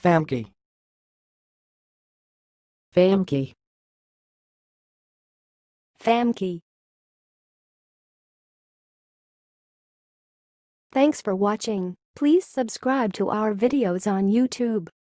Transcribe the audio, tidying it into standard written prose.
famke, famke, famke. Thanks for watching. Please subscribe to our videos on YouTube.